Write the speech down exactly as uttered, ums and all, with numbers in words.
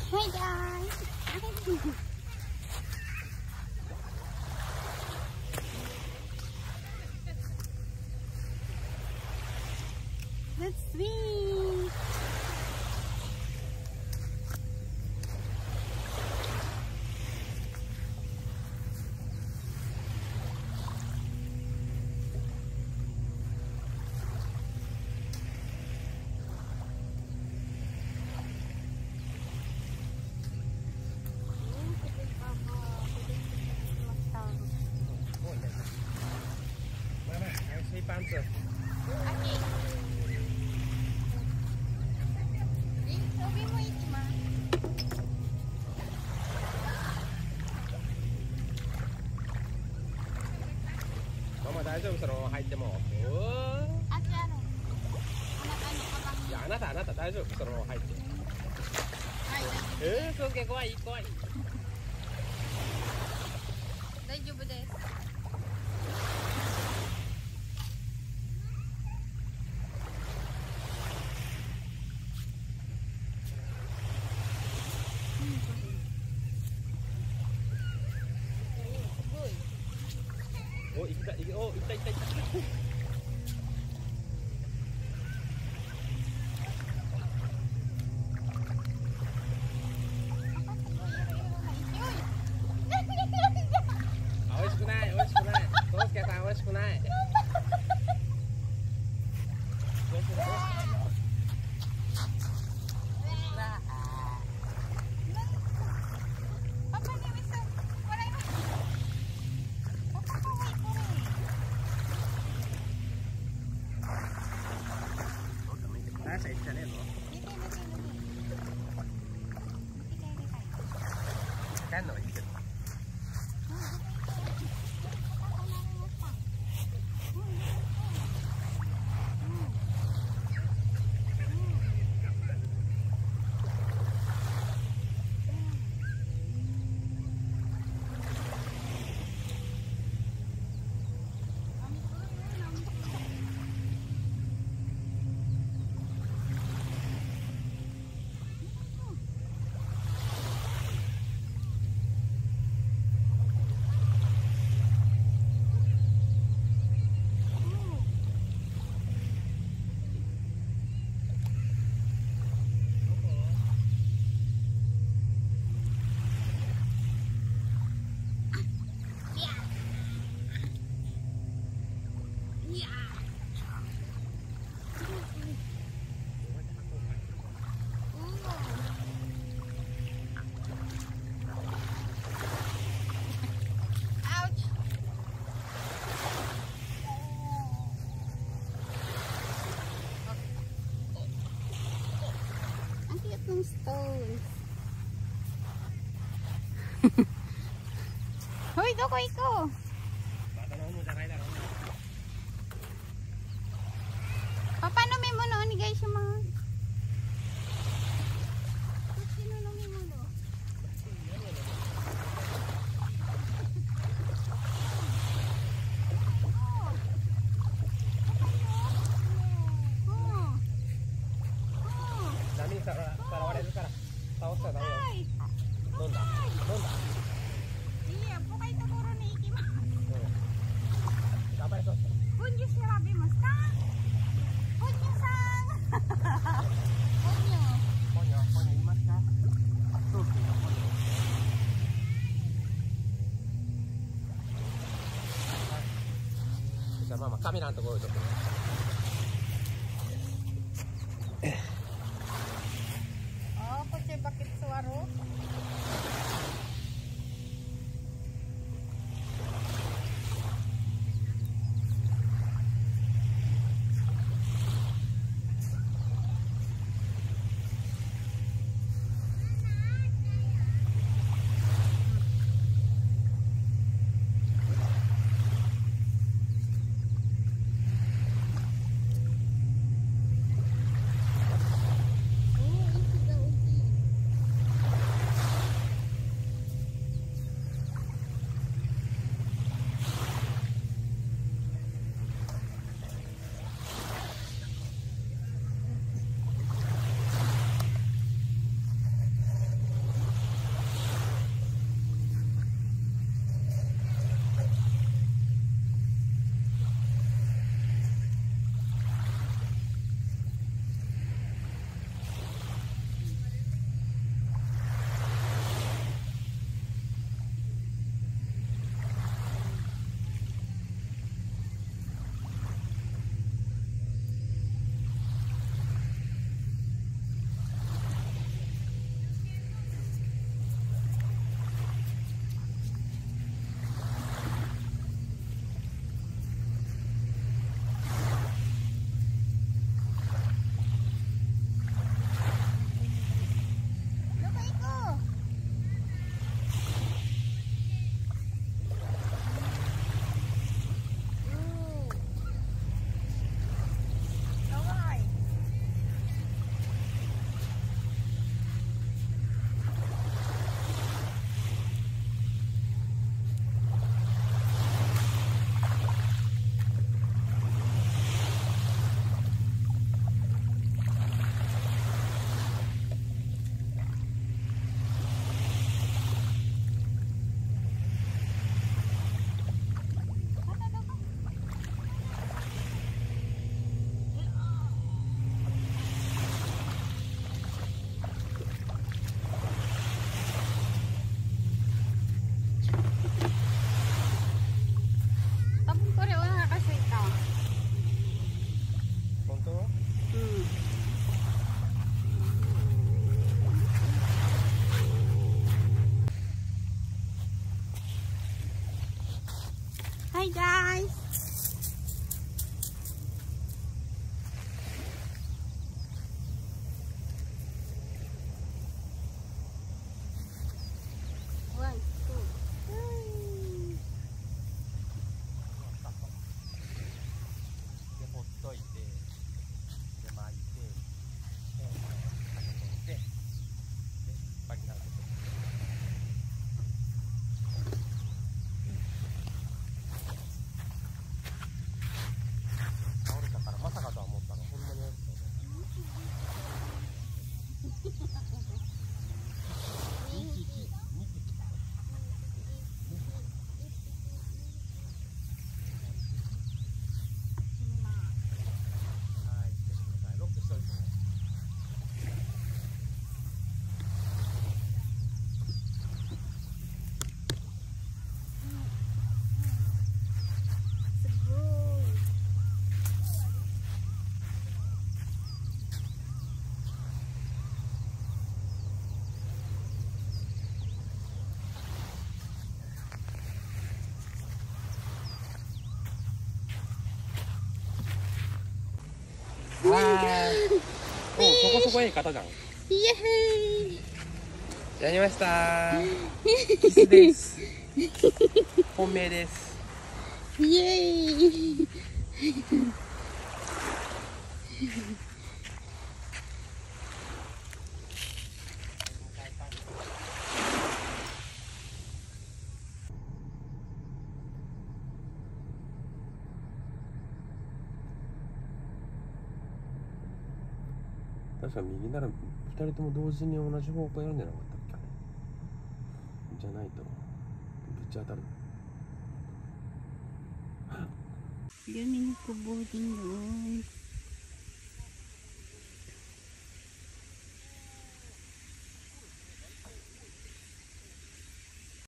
Hey guys. Let's swim. Panzer. Okay. Sabi mo itma. Mama 大丈夫その入っても。 あちらの。あなたのカバンに。 いやあなたあなた大丈夫その入って。 はい。 えー、そうけ怖い怖い。 大丈夫です。 お、いった、いお、いったいったいった。美味しくない、美味しくない。トウスケさん、美味しくない。どうする？Saya bisa lihat loh. Kan loh itu. Stones. Hoy, doko ikaw. Paano may mono ni guys yung mga sino na may mono? Dami sa para wala sa kara. Tawas sa tayo. Donda. Donda. Iya, pokay to puro ni Ikima. Dapat ito. Bunyo sirabi mas ka. Bunyo sang. Bunyo. Ponyo, ponyo imas ka. Suki, ponyo. Bisa mama, kamerang to go ito. Oh, kutsi bakit suwaro? Hi guys! One, two, three. で、ほっといて、で、巻いて、で、で、で、引っ張りながら。倒れたから、まさかとは思ったの、ほんまにやるとね。ロックしといてね。はい。お、そこそこいい方じゃん。 イエーイ。 やりましたー。キスです。本命です。 イエーイ。 確か右ならふたりとも同時に同じ方向やるんじゃなかったっけ。じゃないとめっちゃ当たる。 Kami nagpo-boarding doon.